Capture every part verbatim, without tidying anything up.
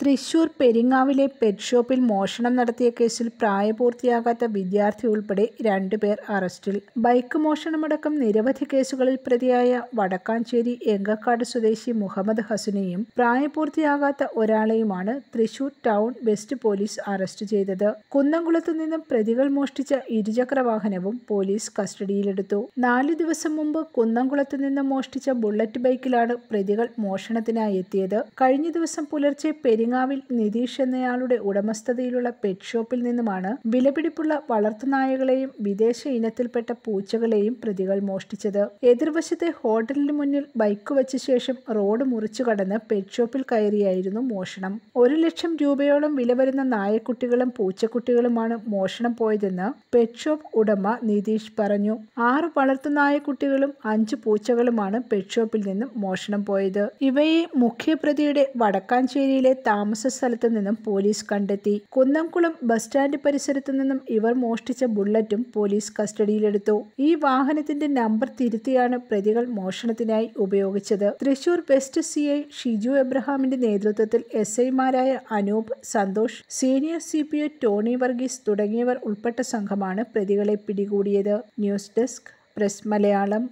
Thrissur പെരിങ്ങാവിലെ pet ഷോപ്പിൽ മോഷണം നടത്തിയ കേസിൽ പ്രായപൂർത്തിയാകാത്ത വിദ്യാർത്ഥി ഉൾപ്പെടെ രണ്ടുപേർ അറസ്റ്റിൽ. ബൈക്ക് മോഷണമടക്കം നിരവധി കേസുകളിൽ പ്രതിയായ വടക്കാഞ്ചേരി എങ്കക്കാട് സ്വദേശി മുഹമ്മദ് ഹസനെയും പ്രായപൂർത്തിയാകാത്ത ഒരാളെയുമാണ് Thrissur town west police arrest ചെയ്തത്. കുന്നംകുളത്തു നിന്നും പ്രതികൾ മോഷ്ടിച്ച ഇരുചക്ര വാഹനവും പോലീസ് കസ്റ്റഡിയിലെടുത്തു. നാലു ദിവസം മുമ്പ് കുന്നംകുളത്തു നിന്നും മോഷ്ടിച്ച ബുള്ളറ്റ് ബൈക്കിലാണ് പ്രതികൾ മോഷണത്തിനായി എത്തിയത്. കഴിഞ്ഞ ദിവസം പുലർച്ചെ പെരിങ്ങാവിൽ നിതീഷ് എന്നയാളുടെ ഉടമസ്ഥതയിലുള്ള പെറ്റ് ഷോപ്പിൽ നിന്നുമാണ് വിലപിടിപ്പുള്ള വളർത്തുനായകളെയും വിദേശ ഇനത്തിൽപ്പെട്ട പൂച്ചകളെയും പ്രതികൾ മോഷ്ടിച്ചത്. എതിർവശത്തെ ഹോട്ടലിന് മുന്നിൽ ബൈക്ക് വച്ച ശേഷം റോഡ് മുറിച്ചു കടന്ന് പെറ്റ് ഷോപ്പിൽ കയറിയായിരുന്നു മോഷണം. ഒരു ലക്ഷം രൂപയോളം വില വരുന്ന നായക്കുട്ടികളും പൂച്ചക്കുട്ടികളുമാണ് മോഷണം പോയതെന്ന് പെറ്റ് ഷോപ്പ് ഉടമ നിതീഷ് പറഞ്ഞു. ആറ് വളർത്തുനായക്കുട്ടികളും അഞ്ച് പൂച്ചകളുമാണ് പെറ്റ് ഷോപ്പിൽ നിന്നും മോഷണം പോയത്. ഇവയെ മുഖ്യപ്രതിയുടെ വടക്കാഞ്ചേരിയിലെ താമസ സ്ഥലത്തു നിന്നും പോലീസ് കണ്ടെത്തി. കുന്നംകുളം ബസ് സ്റ്റാൻഡ് പരിസരത്തു നിന്നും ഇവർ മോഷ്ടിച്ച ബുള്ളറ്റും പോലീസ് കസ്റ്റഡിയിലെടുത്തു. ഈ വാഹനത്തിന്റെ നമ്പർ തിരുത്തിയാണ് പ്രതികൾ മോഷണത്തിനായി ഉപയോഗിച്ചത്. Thrissur west C I Shiju എബ്രഹാമിന്റെ നേതൃത്വത്തിൽ എസ് ഐമാരായ Anoop, Santhosh, senior C P O Tony Varghese തുടങ്ങിയവർ ഉൾപ്പെട്ട സംഘമാണ് പ്രതികളെ പിടികൂടിയത്. News desk press Malayalam.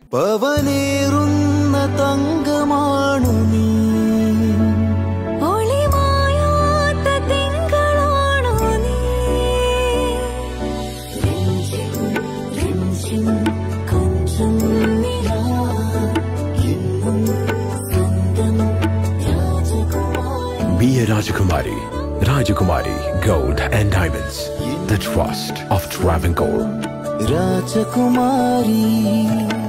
Be a Rajakumari. Rajakumari Gold and Diamonds. The trust of Travancore. Rajakumari.